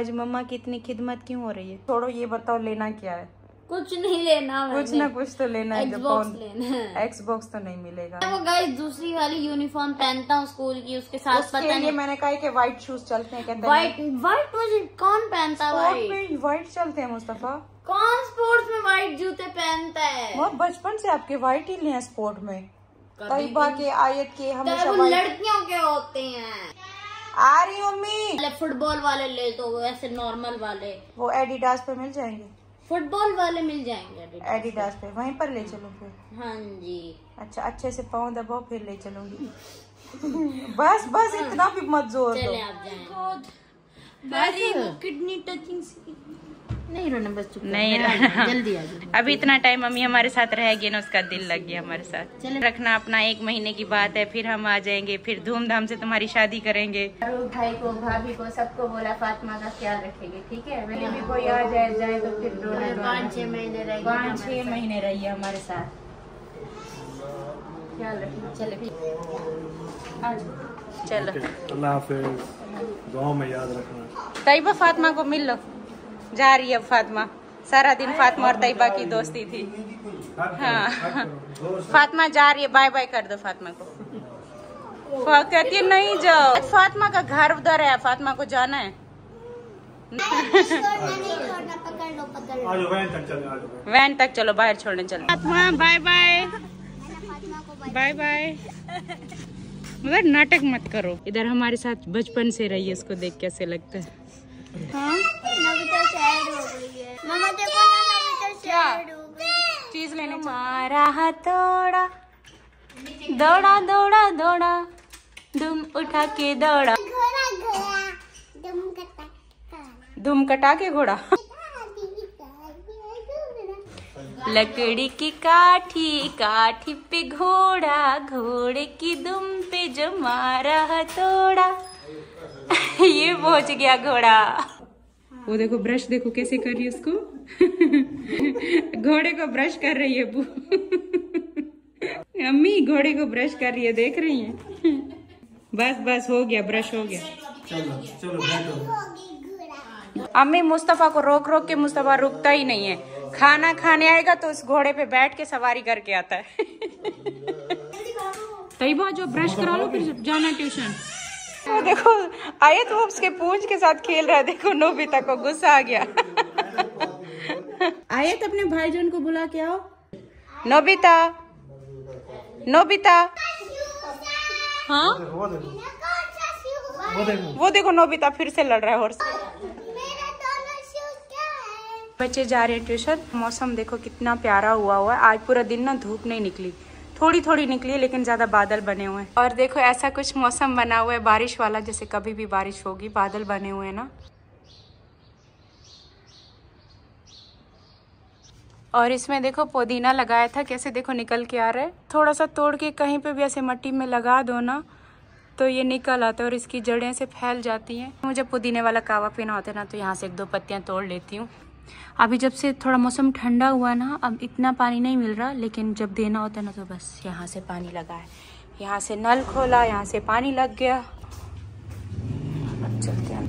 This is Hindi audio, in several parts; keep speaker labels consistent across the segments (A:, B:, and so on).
A: आज मम्मा की इतनी खिदमत क्यों हो रही है? छोड़ो ये बताओ लेना क्या है?
B: कुछ नहीं लेना,
A: कुछ ना कुछ तो लेना है।
B: Xbox लेना है।
A: Xbox तो नहीं मिलेगा।
B: वो गाइस दूसरी वाली यूनिफॉर्म पहनता हूँ स्कूल की, उसके साथ
A: उसके
B: पता नहीं
A: मैंने कहा कि व्हाइट शूज चलते हैं। कहते
B: व्हाइट मुझे कौन पहनता है?
A: व्हाइट चलते हैं मुस्तफा।
B: कौन स्पोर्ट्स में व्हाइट जूते पहनता है?
A: वो बचपन से आपके व्हाइट ही लिए स्पोर्ट में। तैयबा के, आयत के हमेशा
B: लड़कियों के होते हैं।
A: आ रही मम्मी।
B: फुटबॉल वाले ले तो वैसे नॉर्मल वाले
A: वो एडिडास पे मिल जाएंगे।
B: फुटबॉल वाले मिल जाएंगे
A: एडिडास पे, वहीं पर ले चलो फिर।
B: हाँ जी। अच्छा
A: अच्छे से पाँव दबाओ फिर ले चलूंगी। बस इतना भी मत जोर दो।
B: किडनी टचिंग नहीं रोना, बस चुप
A: नहीं रोना,
B: जल्दी आ जाओ।
A: अभी इतना टाइम मम्मी हमारे साथ रहेगी ना, उसका दिल लग गया हमारे साथ। चलो रखना अपना, 1 महीने की बात है, फिर हम आ जाएंगे, फिर धूमधाम से तुम्हारी शादी करेंगे।
C: भाई को, भाभी को, सबको बोला फातिमा का ख्याल रखेगी, ठीक है? मैंने भी कोई आ जाए तो फिर
B: 5-6 महीने रहेगी,
C: 5-6 महीने रहिए हमारे साथ, ख्याल रखना। चले
A: चलो,
D: अल्लाह हाफिज। दुआ में याद रखना।
A: तैयबा फातिमा को मिल लो, जा रही है फातिमा। सारा दिन फातिमा और तैयबा की दोस्ती थी। हाँ फातिमा जा रही है, बाय बाय कर दो फातिमा को। कहती है नहीं जाओ, फातिमा का घर उधर है, फातिमा को जाना है। वैन तक चलो, बाहर छोड़ने चलो। Fatima bye bye, bye bye. मगर नाटक मत करो, इधर हमारे साथ बचपन से रही है, उसको देख कैसे लगता है? हाँ क्या चीज लेने? मारा हथौड़ा, दौड़ा दौड़ा दौड़ा, दुम उठा के दौड़ा, दुम कटा के घोड़ा। लकड़ी की काठी, काठी पे घोड़ा, घोड़े की दुम पे जो मारा हथौड़ा। ये पहुंच गया घोड़ा। वो देखो ब्रश, देखो कैसे कर रही है उसको। घोड़े को ब्रश कर रही है बू। अम्मी घोड़े को ब्रश कर रही है, देख रही है? बस हो गया, ब्रश हो गया।
D: चलो बैठो।
A: अम्मी मुस्तफा को रोक रोक के, मुस्तफा रुकता ही नहीं है। खाना खाने आएगा तो उस घोड़े पे बैठ के सवारी करके आता है। तैयबा जो ब्रश करा लो, फिर जाना ट्यूशन। वो देखो आयत, वो उसके पूंछ के साथ खेल रहा है। देखो नोबिता को गुस्सा आ गया। आयत अपने भाईजान को बुला के आओ। Nobita, Nobita. हाँ वो देखो नोबिता फिर से लड़ रहा है हॉर्स। बच्चे जा रहे हैं ट्यूशन। मौसम देखो कितना प्यारा हुआ है। आज पूरा दिन ना धूप नहीं निकली, थोड़ी थोड़ी निकली, लेकिन ज्यादा बादल बने हुए हैं। और देखो ऐसा कुछ मौसम बना हुआ है बारिश वाला, जैसे कभी भी बारिश होगी। बादल बने हुए हैं ना। और इसमें देखो पुदीना लगाया था, कैसे देखो निकल के आ रहा है। थोड़ा सा तोड़ के कहीं पे भी ऐसे मिट्टी में लगा दो ना, तो ये निकल आता है और इसकी जड़ें से फैल जाती हैं। मुझे पुदीने वाला कावा पीना होता है ना, तो यहाँ से 1-2 पत्तियाँ तोड़ लेती हूँ। अभी जब से थोड़ा मौसम ठंडा हुआ ना, अब इतना पानी नहीं मिल रहा, लेकिन जब देना होता है ना, तो बस यहाँ से पानी लगा है। यहाँ से नल खोला, यहाँ से पानी लग गया। अब चलते हैं।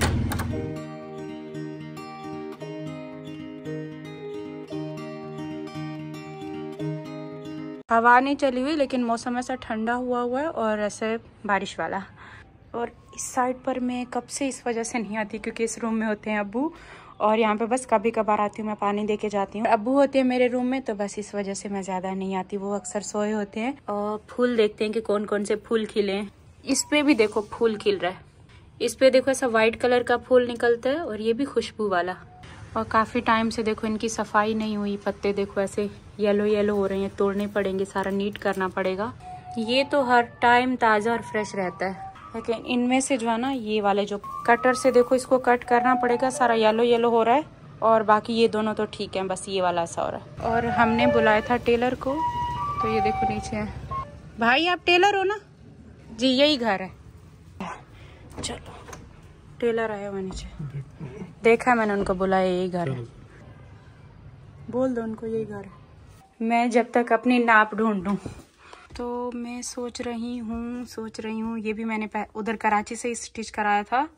A: हवा नहीं चली हुई, लेकिन मौसम ऐसा ठंडा हुआ है और ऐसे बारिश वाला। और इस साइड पर मैं कब से इस वजह से नहीं आती, क्योंकि इस रूम में होते हैं अब्बू, और यहाँ पे बस कभी कभार आती हूँ, मैं पानी दे के जाती हूँ। अब्बू होते हैं मेरे रूम में, तो बस इस वजह से मैं ज़्यादा नहीं आती। वो अक्सर सोए होते हैं। और फूल देखते हैं कि कौन कौन से फूल खिले हैं। इस पे भी देखो फूल खिल रहा है। इस पे देखो ऐसा वाइट कलर का फूल निकलता है, और ये भी खुशबू वाला। और काफ़ी टाइम से देखो इनकी सफाई नहीं हुई। पत्ते देखो ऐसे येलो येलो हो रहे हैं, तोड़ने पड़ेंगे, सारा नीट करना पड़ेगा। ये तो हर टाइम ताज़ा और फ्रेश रहता है, लेकिन इनमें से जो है ना, ये वाले जो कटर से देखो इसको कट करना पड़ेगा, सारा येलो येलो हो रहा है। और बाकी ये दोनों तो ठीक है, बस ये वाला ऐसा हो रहा है। और हमने बुलाया था टेलर को, तो ये देखो नीचे है। भाई आप टेलर हो ना? जी यही घर है। चलो टेलर आया हुआ नीचे, देखा मैंने उनको बुलाया, यही घर है। बोल दो उनको यही घर है। मैं जब तक अपनी नाप ढूंढूं, तो मैं सोच रही हूँ ये भी मैंने उधर कराची से स्टिच कराया था।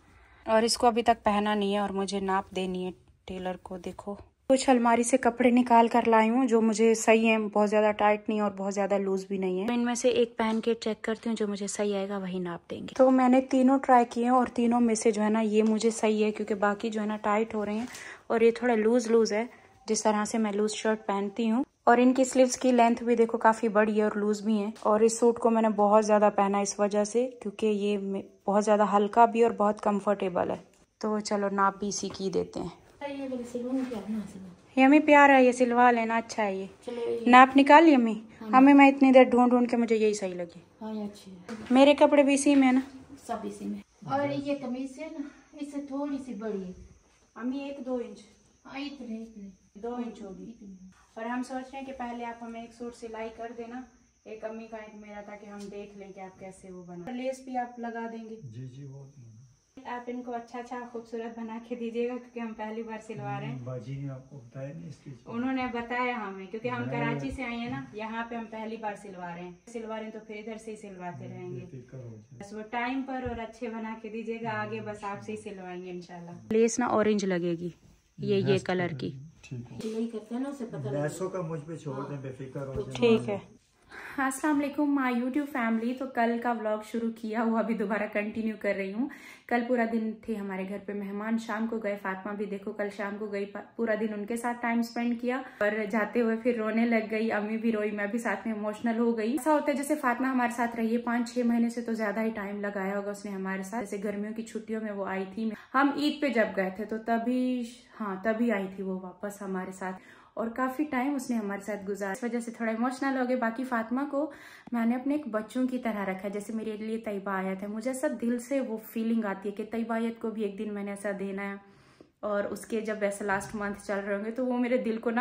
A: और इसको अभी तक पहना नहीं है और मुझे नाप देनी है टेलर को। देखो कुछ अलमारी से कपड़े निकाल कर लाई हूँ जो मुझे सही है, बहुत ज़्यादा टाइट नहीं और बहुत ज़्यादा लूज भी नहीं है। तो इनमें से एक पहन के चेक करती हूँ, जो मुझे सही आएगा वही नाप देंगे। तो मैंने तीनों ट्राई किए हैं और तीनों में से जो है ना ये मुझे सही है, क्योंकि बाकी जो है ना टाइट हो रहे हैं और ये थोड़ा लूज है, जिस तरह से मैं लूज शर्ट पहनती हूँ। और इनकी स्लीव्स की लेंथ भी देखो काफ़ी बड़ी है और लूज भी है। और इस सूट को मैंने बहुत ज़्यादा पहना इस वजह से, क्योंकि ये बहुत ज़्यादा हल्का भी और बहुत कंफर्टेबल है। तो चलो नाप भी इसी की देते हैं। यम्मी प्यार है, ये सिलवा लेना, अच्छा है ये। नाप निकाल ली यम्मी? हमें मैं इतनी देर ढूंढ के मुझे यही सही लगी।
B: अच्छी है।
A: मेरे कपड़े भी इसी में है ना,
B: सब इसी में। और ये कमीज है ना, इससे थोड़ी सी बड़ी है
A: अम्मी, 1-2 इंच।
B: इतने
A: 2 इंच होगी। और हम सोच रहे हैं कि पहले आप हमें एक सूट सिलाई कर देना, एक अम्मी का एक मेरा, ताकि हम देख लें कि आप कैसे वो बना। लेस भी आप लगा देंगे?
D: जी वो
A: आप इनको अच्छा खूबसूरत बना के दीजिएगा, क्योंकि हम पहली बार सिलवा रहे हैं।
D: बाजी ने आपको बताया नहीं इसकी?
A: उन्होंने बताया हमें, क्योंकि हम कराची से आए हैं ना, यहाँ पे हम पहली बार सिलवा रहे हैं तो फिर इधर से ही सिलवाते रहेंगे। बस वो टाइम पर और अच्छे बना के दीजिएगा, आगे बस आपसे ही सिलवाएंगे इंशाल्लाह। लेस ना ऑरेंज लगेगी, ये कलर की।
D: का मुझ पे छोड़ दें, बेफिक्र हो।
A: ठीक है। अस्सलाम वालेकुम माय यूट्यूब फैमिली। तो कल का व्लॉग शुरू किया हुआ अभी दोबारा कंटिन्यू कर रही हूँ। कल पूरा दिन थे हमारे घर पे मेहमान, शाम को गए। फातिमा भी देखो कल शाम को गई, पूरा दिन उनके साथ टाइम स्पेंड किया और जाते हुए फिर रोने लग गई। अम्मी भी रोई, मैं भी साथ में इमोशनल हो गई। ऐसा होता है जैसे फातिमा हमारे साथ रही है 5-6 महीने से, तो ज्यादा ही टाइम लगाया होगा उसने हमारे साथ। जैसे गर्मियों की छुट्टियों में वो आई थी, हम ईद पे जब गए थे तो तभी आई थी वो वापस हमारे साथ, और काफी टाइम उसने हमारे साथ गुजारा। इस वजह से थोड़ा इमोशनल हो गए। बाकी फातिमा को मैंने अपने एक बच्चों की तरह रखा, जैसे मेरे लिए तैयबा आयत है। मुझे ऐसा दिल से वो फीलिंग आती है कि तैयबा आयत को भी एक दिन मैंने ऐसा देना है। और उसके जब ऐसे लास्ट मंथ चल रहे होंगे तो वो मेरे दिल को ना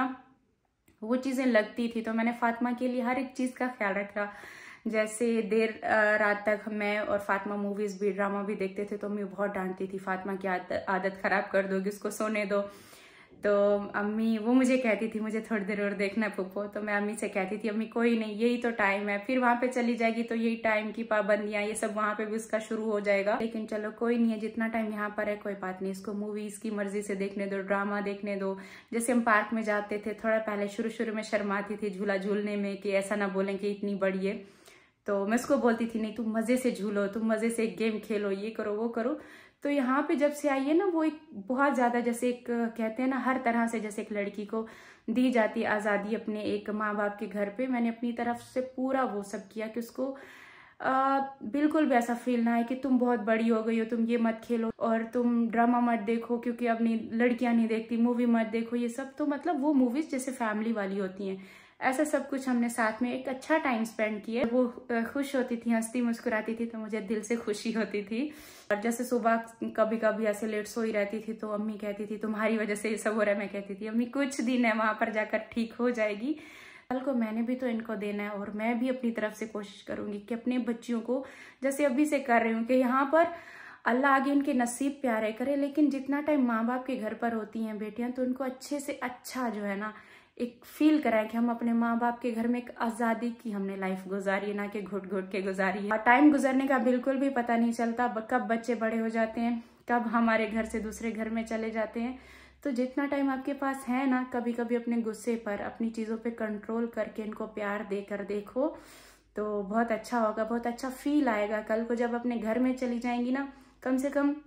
A: वो चीजें लगती थी। तो मैंने फातिमा के लिए हर एक चीज का ख्याल रखा। जैसे देर रात तक मैं और फातिमा मूवीज भी ड्रामा भी देखते थे, तो मैं बहुत डांटती थी, फातिमा की आदत खराब कर दोगी, उसको सोने दो। तो अम्मी वो मुझे कहती थी मुझे थोड़ी देर और देखना पुप्पो, तो मैं अम्मी से कहती थी अम्मी कोई नहीं, यही तो टाइम है, फिर वहां पे चली जाएगी तो यही टाइम की पाबंदियां, ये सब वहां पे भी उसका शुरू हो जाएगा। लेकिन चलो कोई नहीं है, जितना टाइम यहाँ पर है कोई बात नहीं, इसको मूवीज की मर्जी से देखने दो, ड्रामा देखने दो। जैसे हम पार्क में जाते थे, थोड़ा पहले शुरू में शर्माती थी झूला झूलने में, कि ऐसा ना बोलें कि इतनी बड़ी है, तो मैं उसको बोलती थी नहीं तुम मजे से झूलो, तुम मजे से गेम खेलो, ये करो वो करो। तो यहाँ पे जब से आई है ना, वो एक बहुत ज्यादा, जैसे एक कहते हैं ना हर तरह से, जैसे एक लड़की को दी जाती है आजादी अपने एक माँ बाप के घर पे, मैंने अपनी तरफ से पूरा वो सब किया कि उसको बिल्कुल भी ऐसा फील ना है कि तुम बहुत बड़ी हो गई हो, तुम ये मत खेलो और तुम ड्रामा मत देखो क्योंकि अपनी लड़कियां नहीं देखती, मूवी मत देखो, ये सब। तो मतलब वो मूवीज जैसे फैमिली वाली होती हैं, ऐसा सब कुछ हमने साथ में एक अच्छा टाइम स्पेंड किया। वो खुश होती थी, हंसती मुस्कुराती थी, तो मुझे दिल से खुशी होती थी। और जैसे सुबह कभी कभी ऐसे लेट सोई रहती थी तो अम्मी कहती थी तुम्हारी वजह से ये सब हो रहा है। मैं कहती थी अम्मी कुछ दिन है, वहां पर जाकर ठीक हो जाएगी। कल को मैंने भी तो इनको देना है और मैं भी अपनी तरफ से कोशिश करूंगी कि अपने बच्चियों को, जैसे अभी से कर रही हूँ, कि यहाँ पर अल्लाह आगे उनके नसीब प्यारे करे, लेकिन जितना टाइम माँ बाप के घर पर होती हैं बेटियां, तो उनको अच्छे से अच्छा जो है ना एक फील कराए कि हम अपने माँ बाप के घर में एक आजादी की हमने लाइफ गुजारी है, ना कि घुट घुट के गुजारी है। टाइम गुजरने का बिल्कुल भी पता नहीं चलता, कब बच्चे बड़े हो जाते हैं, कब हमारे घर से दूसरे घर में चले जाते हैं। तो जितना टाइम आपके पास है ना, कभी कभी अपने गुस्से पर, अपनी चीजों पे कंट्रोल करके इनको प्यार देकर देखो, तो बहुत अच्छा होगा, बहुत अच्छा फील आएगा। कल को जब अपने घर में चली जाएंगी ना, कम से कम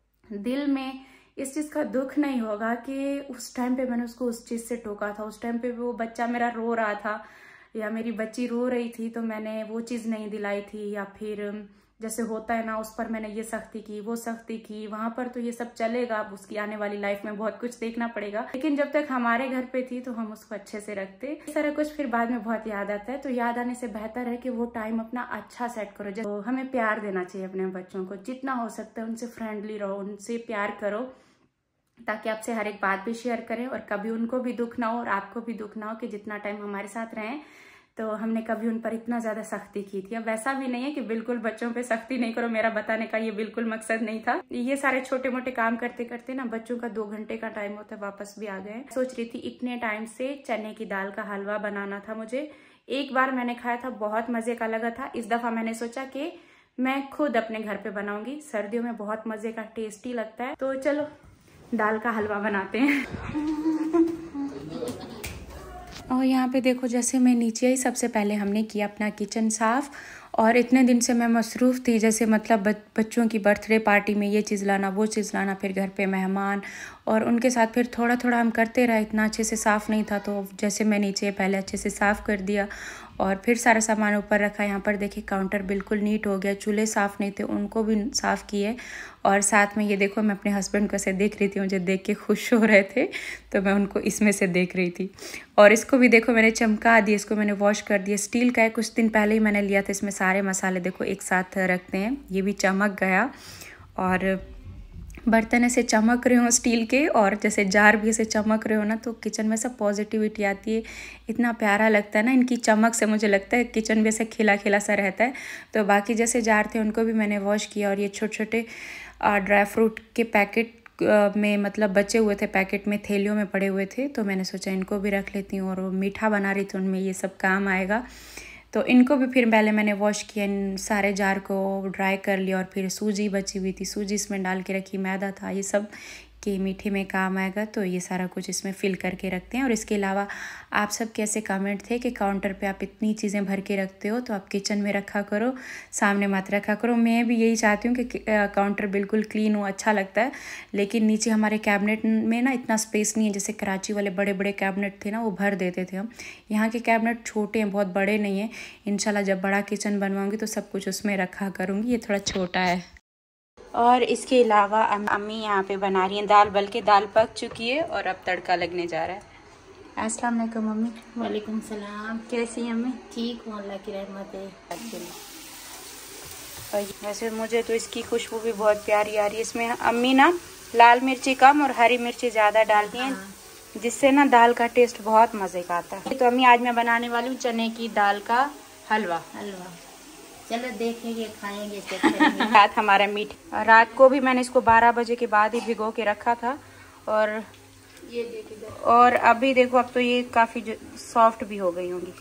A: दिल में इस चीज का दुख नहीं होगा कि उस टाइम पे मैंने उसको उस चीज से टोका था, उस टाइम पे वो बच्चा मेरा रो रहा था या मेरी बच्ची रो रही थी तो मैंने वो चीज नहीं दिलाई थी, या फिर जैसे होता है ना उस पर मैंने ये सख्ती की वो सख्ती की। वहां पर तो ये सब चलेगा, अब उसकी आने वाली लाइफ में बहुत कुछ देखना पड़ेगा, लेकिन जब तक हमारे घर पे थी तो हम उसको अच्छे से रखते। सारा कुछ फिर बाद में बहुत याद आता है, तो याद आने से बेहतर है कि वो टाइम अपना अच्छा सेट करो। तो हमें प्यार देना चाहिए अपने बच्चों को, जितना हो सकता है उनसे फ्रेंडली रहो, उनसे प्यार करो, ताकि आपसे हर एक बात भी शेयर करें और कभी उनको भी दुख ना हो और आपको भी दुख ना हो कि जितना टाइम हमारे साथ रहें तो हमने कभी उन पर इतना ज्यादा सख्ती की थी। अब वैसा भी नहीं है कि बिल्कुल बच्चों पे सख्ती नहीं करो, मेरा बताने का ये बिल्कुल मकसद नहीं था। ये सारे छोटे मोटे काम करते करते ना बच्चों का 2 घंटे का टाइम होता है, वापस भी आ गए। सोच रही थी इतने टाइम से चने की दाल का हलवा बनाना था मुझे। एक बार मैंने खाया था, बहुत मजे का लगा था। इस दफा मैंने सोचा कि मैं खुद अपने घर पे बनाऊंगी। सर्दियों में बहुत मजे का, टेस्टी लगता है। तो चलो दाल का हलवा बनाते हैं। और यहाँ पे देखो, जैसे मैं नीचे आई, सबसे पहले हमने किया अपना किचन साफ। और इतने दिन से मैं मसरूफ़ थी, जैसे मतलब बच्चों की बर्थडे पार्टी में ये चीज़ लाना, वो चीज़ लाना, फिर घर पे मेहमान, और उनके साथ फिर थोड़ा थोड़ा हम करते रहे। इतना अच्छे से साफ़ नहीं था, तो जैसे मैं नीचे पहले अच्छे से साफ़ कर दिया और फिर सारा सामान ऊपर रखा। यहाँ पर देखिए काउंटर बिल्कुल नीट हो गया। चूल्हे साफ़ नहीं थे, उनको भी साफ़ किए। और साथ में ये देखो, मैं अपने हस्बैंड को ऐसे देख रही थी, मुझे देख के खुश हो रहे थे, तो मैं उनको इसमें से देख रही थी। और इसको भी देखो मैंने चमका दिया, इसको मैंने वॉश कर दिया। स्टील का है, कुछ दिन पहले ही मैंने लिया था। इसमें सारे मसाले देखो एक साथ रखते हैं। ये भी चमक गया और बर्तन ऐसे चमक रहे हो स्टील के, और जैसे जार भी ऐसे चमक रहे हो ना, तो किचन में सब पॉजिटिविटी आती है। इतना प्यारा लगता है ना इनकी चमक से, मुझे लगता है किचन भी ऐसे खिला खिला सा रहता है। तो बाकी जैसे जार थे उनको भी मैंने वॉश किया। और ये छोटे छोटे ड्राई फ्रूट के पैकेट में मतलब बचे हुए थे, पैकेट में थैलियों में पड़े हुए थे, तो मैंने सोचा इनको भी रख लेती हूँ। और वो मीठा बना रही थी, उनमें ये सब काम आएगा, तो इनको भी फिर पहले मैंने वॉश किया। इन सारे जार को ड्राई कर लिया। और फिर सूजी बची हुई थी, सूजी इसमें डाल के रखी, मैदा था, ये सब कि मीठे में काम आएगा, तो ये सारा कुछ इसमें फिल करके रखते हैं। और इसके अलावा आप सब कैसे कमेंट थे कि काउंटर पे आप इतनी चीज़ें भर के रखते हो, तो आप किचन में रखा करो, सामने मत रखा करो। मैं भी यही चाहती हूँ कि काउंटर बिल्कुल क्लीन हो, अच्छा लगता है। लेकिन नीचे हमारे कैबिनेट में ना इतना स्पेस नहीं है, जैसे कराची वाले बड़े बड़े कैबिनेट थे ना, वो भर देते थे हम। यहाँ के कैबिनेट छोटे हैं, बहुत बड़े नहीं हैं। इंशाल्लाह जब बड़ा किचन बनवाऊँगी तो सब कुछ उसमें रखा करूँगी। ये थोड़ा छोटा है। और इसके अलावा अम्मी यहाँ पे बना रही हैं दाल, बल्कि दाल पक चुकी है और अब तड़का लगने जा रहा है। अस्सलाम वालेकुम मम्मी।
B: वालेकुम सलाम।
A: कैसी हैं अम्मी?
B: ठीक हूँ, अल्लाह की रहमत है।
A: वैसे मुझे तो इसकी खुशबू भी बहुत प्यारी आ रही है। इसमें अम्मी ना लाल मिर्ची कम और हरी मिर्ची ज़्यादा डालती हैं, जिससे ना दाल का टेस्ट बहुत मज़े का आता है। तो अम्मी आज मैं बनाने वाली हूँ चने की दाल का हलवा।
B: चलो देखेंगे, खाएंगे।
A: रात हमारा मीट, रात को भी मैंने इसको 12 बजे के बाद ही भिगो के रखा था। और
B: ये देखिए,
A: और अभी देखो, अब तो ये काफ़ी सॉफ्ट भी हो गई होंगी।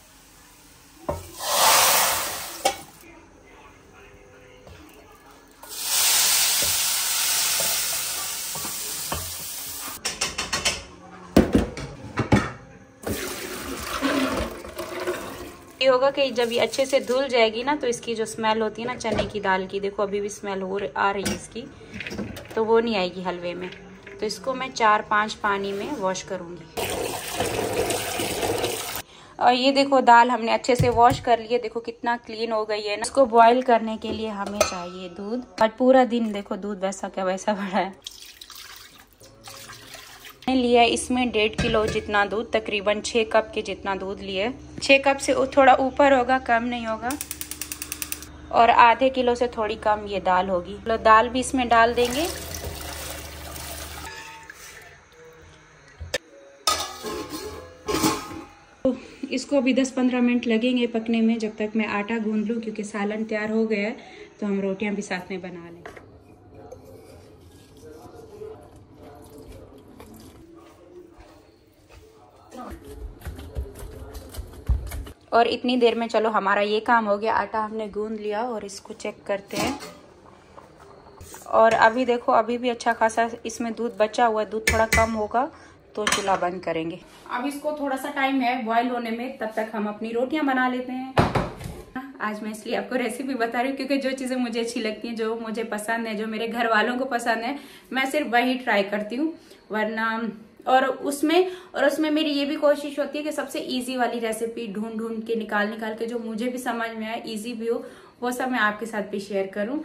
A: ये होगा कि जब ये अच्छे से धुल जाएगी ना, तो इसकी जो स्मेल होती है ना चने की दाल की, देखो अभी भी स्मेल आ रही है इसकी, तो वो नहीं आएगी हलवे में। तो इसको मैं 4-5 पानी में वॉश करूँगी। और ये देखो दाल हमने अच्छे से वॉश कर ली है, देखो कितना क्लीन हो गई है ना। इसको बॉईल करने के लिए हमें चाहिए दूध। आज पूरा दिन देखो दूध वैसा क्या वैसा भरा है। लिया इसमें 1.5 किलो जितना दूध, तकरीबन 6 कप के जितना दूध लिए। 6 कप से थोड़ा ऊपर होगा, कम नहीं होगा। और आधे किलो से थोड़ी कम ये दाल होगी। तो दाल भी इसमें डाल देंगे। तो इसको अभी 10-15 मिनट लगेंगे पकने में, जब तक मैं आटा गूंद लूँ, क्योंकि सालन तैयार हो गया है, तो हम रोटियां भी साथ में बना लें। और इतनी देर में चलो हमारा ये काम हो गया, आटा हमने गूंद लिया। और इसको चेक करते हैं। और अभी देखो, अभी भी अच्छा खासा इसमें दूध बचा हुआ है। दूध थोड़ा कम होगा तो चूल्हा बंद करेंगे। अब इसको थोड़ा सा टाइम है बॉईल होने में, तब तक हम अपनी रोटियां बना लेते हैं। आज मैं इसलिए आपको रेसिपी बता रही हूँ, क्योंकि जो चीज़ें मुझे अच्छी लगती हैं, जो मुझे पसंद है, जो मेरे घर वालों को पसंद है, मैं सिर्फ वही ट्राई करती हूँ। वरना और उसमें मेरी ये भी कोशिश होती है कि सबसे इजी वाली रेसिपी ढूंढ के निकाल के जो मुझे भी समझ में आए, इजी भी हो, वो सब मैं आपके साथ भी शेयर करूं।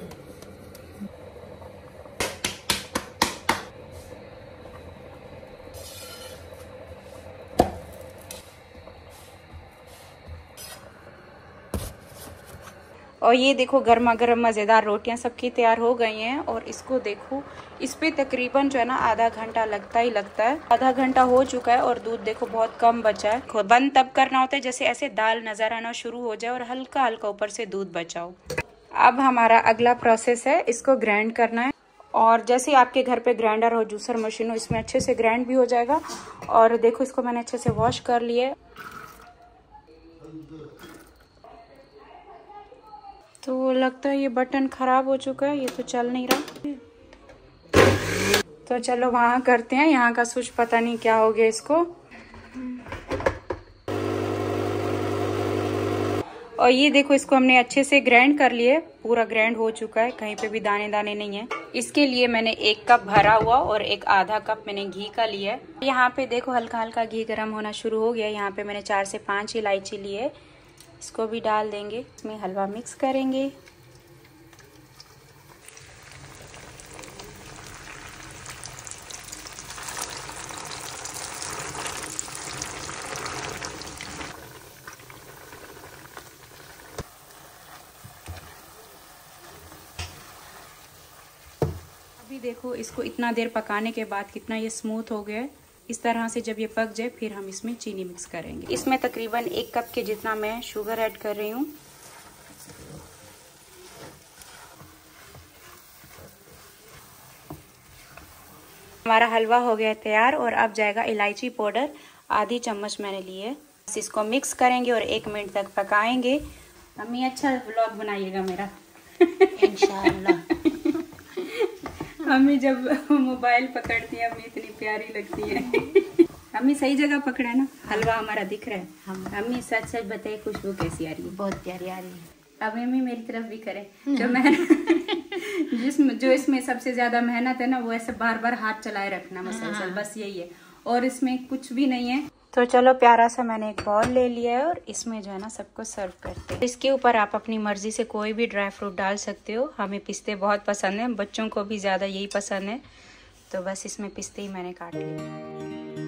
A: और ये देखो गर्मा गर्म मज़ेदार रोटियां सबकी तैयार हो गई हैं। और इसको देखो, इस पे तकरीबन जो है ना आधा घंटा लगता ही लगता है। आधा घंटा हो चुका है और दूध देखो बहुत कम बचा है। बंद तब करना होता है जैसे ऐसे दाल नजर आना शुरू हो जाए और हल्का हल्का ऊपर से दूध बचाओ। अब हमारा अगला प्रोसेस है, इसको ग्राइंड करना है। और जैसे आपके घर पे ग्राइंडर हो, जूसर मशीन हो, इसमें अच्छे से ग्राइंड भी हो जाएगा। और देखो इसको मैंने अच्छे से वॉश कर लिया। तो लगता है ये बटन खराब हो चुका है, ये तो चल नहीं रहा। तो चलो वहाँ करते हैं, यहाँ का स्विच पता नहीं क्या हो गया इसको। और ये देखो, इसको हमने अच्छे से ग्राइंड कर लिए, पूरा ग्राइंड हो चुका है, कहीं पे भी दाने दाने नहीं है। इसके लिए मैंने 1 कप भरा हुआ और एक आधा कप मैंने घी का लिया है। यहाँ पे देखो हल्का हल्का घी गर्म होना शुरू हो गया। यहाँ पे मैंने 4 से 5 इलायची लिए, इसको भी डाल देंगे। इसमें हलवा मिक्स करेंगे। अभी देखो इसको इतना देर पकाने के बाद कितना ये स्मूथ हो गया है। इस तरह से जब ये पक जाए फिर हम इसमें चीनी मिक्स करेंगे। इसमें तकरीबन 1 कप के जितना मैं शुगर ऐड कर रही हूँ। हमारा हलवा हो गया तैयार और अब जाएगा इलायची पाउडर, आधी चम्मच मैंने ली है। इसको मिक्स करेंगे और 1 मिनट तक पकाएंगे। अम्मी अच्छा व्लॉग बनाइएगा मेरा
B: इंशाल्लाह।
A: अम्मी जब मोबाइल पकड़ती है अम्मी इतनी प्यारी लगती है। अम्मी सही जगह पकड़ा है ना, हलवा हमारा दिख रहा है। अम्मी सच सच बताइए खुशबू कैसी आ रही है?
B: बहुत प्यारी आ रही है।
A: अब अम्मी मेरी तरफ भी करे। जो इसमें सबसे ज्यादा मेहनत है ना, वो ऐसे बार बार हाथ चलाए रखना मसलसल, बस यही है, और इसमें कुछ भी नहीं है। तो चलो प्यारा सा मैंने एक बाउल ले लिया है और इसमें जो है ना सबको सर्व करते हैं। इसके ऊपर आप अपनी मर्जी से कोई भी ड्राई फ्रूट डाल सकते हो। हमें पिस्ते बहुत पसंद है, बच्चों को भी ज्यादा यही पसंद है, तो बस इसमें पिस्ते ही मैंने काट लिए।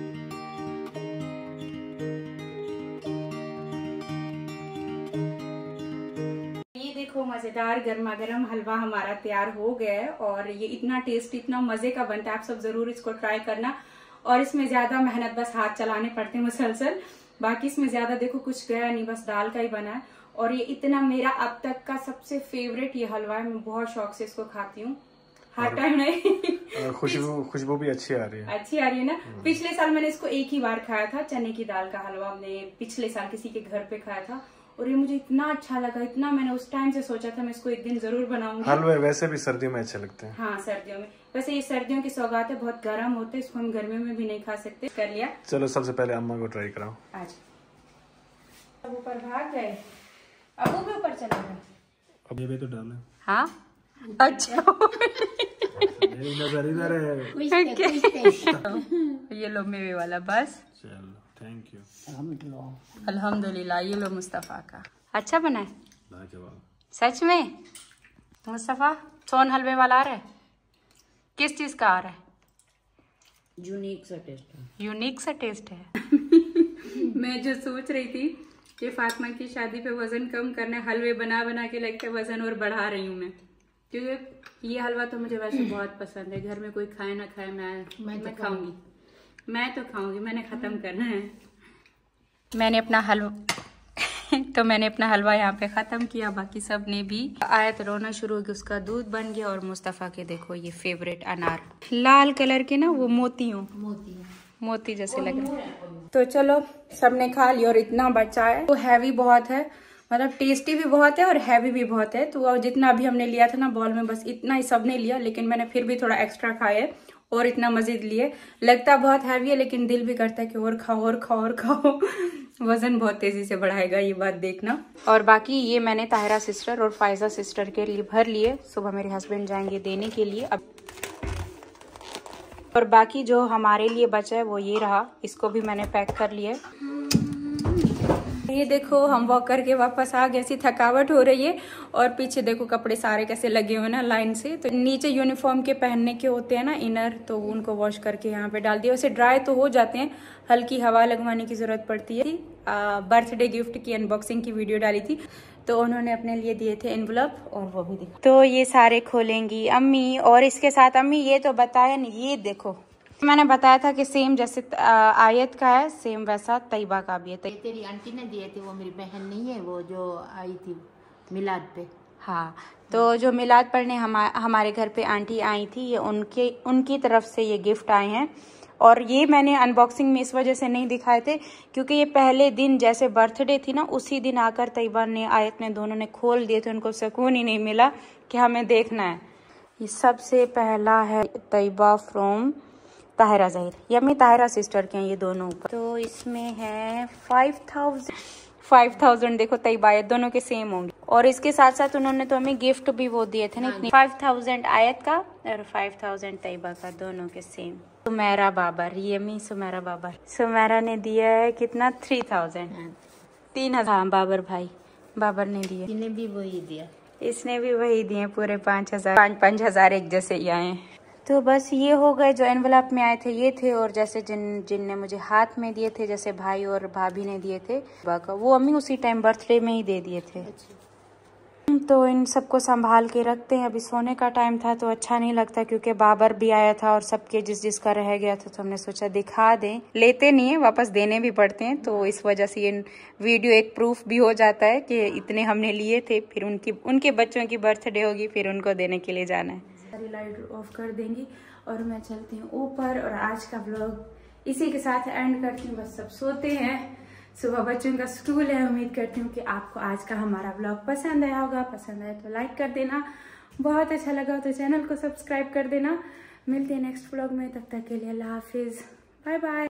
A: देखो मजेदार गर्मा गर्म हलवा हमारा तैयार हो गया है और ये इतना टेस्टी, इतना मजे का बनता है। आप सब जरूर इसको ट्राई करना। और इसमें ज्यादा मेहनत, बस हाथ चलाने पड़ते हैं मुसलसल, बाकी इसमें ज्यादा देखो कुछ गया नहीं, बस दाल का ही बना है। और ये इतना मेरा अब तक का सबसे फेवरेट ये हलवा है। मैं बहुत शौक से इसको खाती हूँ, हर टाइम नहीं।
E: खुशबू भी अच्छी आ रही है।
A: अच्छी आ रही है ना। पिछले साल मैंने इसको एक ही बार खाया था, चने की दाल का हलवा हमने पिछले साल किसी के घर पे खाया था और ये मुझे इतना अच्छा लगा, इतना मैंने उस टाइम से सोचा था मैं इसको एक दिन जरूर बनाऊंगी।
E: हलवे वैसे भी सर्दियों में अच्छे लगते हैं।
A: हाँ सर्दियों में, वैसे ये सर्दियों की सौगात है, बहुत गर्म होते हैं, इसको हम गर्मियों में भी नहीं खा सकते। कर लिया।
E: चलो सबसे पहले अम्मा को ट्राई कराओ।
A: आज अब ऊपर भाग गए, अब भी ऊपर चले गए।
E: अब ये भी तो डाले।
A: हाँ अच्छा।
E: नजर इधर है।
A: ये लो मेवे वाला, बस
E: चलो थैंक यू।
A: अल्हम्दुलिल्लाह। ये लो मुस्तफा का, अच्छा बना है
E: लाजवाब।
A: सच में मुस्तफा, सोन हलवे वाला आ रहा है? किस चीज का आ रहा है?
B: यूनिक सा टेस्ट है।
A: यूनिक सा टेस्ट है। मैं जो सोच रही थी कि फातिमा की शादी पे वजन कम करना है, हलवे बना बना के लगता है वजन और बढ़ा रही हूँ मैं, क्योंकि ये हलवा तो मुझे वैसे बहुत पसंद है। घर में कोई खाए ना खाए, मैं खाऊंगी, मैं तो खाऊंगी, मैंने खत्म करना है। मैंने अपना हलवा यहाँ पे खत्म किया, बाकी सब ने भी। आयत रोना शुरू हो गई, उसका दूध बन गया। और मुस्तफा के देखो ये फेवरेट अनार, लाल कलर के ना, वो मोती जैसे लग रहे। तो चलो सबने खा लिया और इतना बचा है। तो हैवी बहुत है, मतलब टेस्टी भी बहुत है और हैवी भी बहुत है। तो जितना अभी हमने लिया था ना बॉल में, बस इतना ही सबने लिया, लेकिन मैंने फिर भी थोड़ा एक्स्ट्रा खाया है और इतना मजीद लिए। लगता बहुत हैवी है लेकिन दिल भी करता है कि और खाओ और खाओ और खाओ। वजन बहुत तेजी से बढ़ाएगा, ये बात देखना। और बाकी ये मैंने ताहिरा सिस्टर और फायजा सिस्टर के लिए भर लिए, सुबह मेरे हस्बैंड जाएंगे देने के लिए। अब और बाकी जो हमारे लिए बचा है वो ये रहा, इसको भी मैंने पैक कर लिया। ये देखो हम वॉक करके वापस आ गए, ऐसी थकावट हो रही है। और पीछे देखो कपड़े सारे कैसे लगे हुए ना लाइन से। तो नीचे यूनिफॉर्म के पहनने के होते हैं ना इनर, तो उनको वॉश करके यहाँ पे डाल दिया। वैसे ड्राई तो हो जाते हैं, हल्की हवा लगवाने की जरूरत पड़ती है। बर्थडे गिफ्ट की अनबॉक्सिंग की वीडियो डाली थी, तो उन्होंने अपने लिए दिए थे एनवलप, और वो भी देखो। तो ये सारे खोलेंगी अम्मी। और इसके साथ अम्मी ये तो बताया नहीं, ये देखो मैंने बताया था कि सेम जैसे आयत का है, सेम वैसा तैयबा का भी है।
B: तेरी आंटी ने दिए थे, वो मेरी बहन नहीं है, वो जो आई थी मिलाद पे।
A: हाँ, तो जो मिलाद पढ़ने हमारे घर पे आंटी आई थी, ये उनकी तरफ से ये गिफ्ट आए हैं। और ये मैंने अनबॉक्सिंग में इस वजह से नहीं दिखाए थे क्योंकि ये पहले दिन जैसे बर्थडे थी ना, उसी दिन आकर तैयबा ने, आयत ने, दोनों ने खोल दिए थे। उनको सुकून ही नहीं मिला कि हमें देखना है। ये सबसे पहला है तैयबा फ्रॉम ताहिरा ज़हीर, ये अपनी ताहिरा सिस्टर के हैं ये दोनों ऊपर। तो इसमें है 5000 देखो तैयबा आयत दोनों के सेम होंगे। और इसके साथ साथ उन्होंने तो हमें गिफ्ट भी वो दिए थे ना, 5000 आयत का और 5000 तैयबा का, दोनों के सेम। सुमेरा बाबर, ये मी सुमेरा बाबर, सुमेरा ने दिया है कितना 3000, 3000। हाँ बाबर भाई, बाबर ने दिए,
B: इन्हें भी वही दिया,
A: इसने भी वही दिए, पूरे 5000 एक जैसे ही आए। तो बस ये हो गए जो एनवलप में आए थे ये थे। और जैसे जिनने मुझे हाथ में दिए थे, जैसे भाई और भाभी ने दिए थे, वो अम्मी उसी टाइम बर्थडे में ही दे दिए थे। तो इन सबको संभाल के रखते हैं। अभी सोने का टाइम था तो अच्छा नहीं लगता क्योंकि बाबर भी आया था और सबके जिसका रह गया था, तो हमने सोचा दिखा दें। लेते नहीं है, वापस देने भी पड़ते हैं, तो इस वजह से ये वीडियो एक प्रूफ भी हो जाता है कि इतने हमने लिए थे। फिर उनके बच्चों की बर्थडे होगी, फिर उनको देने के लिए जाना है। सारी लाइट ऑफ कर देंगी और मैं चलती हूँ ऊपर। और आज का व्लॉग इसी के साथ एंड करती हूँ। बस सब सोते हैं, सुबह बच्चों का स्कूल है। उम्मीद करती हूँ कि आपको आज का हमारा व्लॉग पसंद आया होगा। पसंद आया तो लाइक कर देना, बहुत अच्छा लगा तो चैनल को सब्सक्राइब कर देना। मिलते हैं नेक्स्ट व्लॉग में, तब तक के लिए अल्लाह हाफिज, बाय बाय।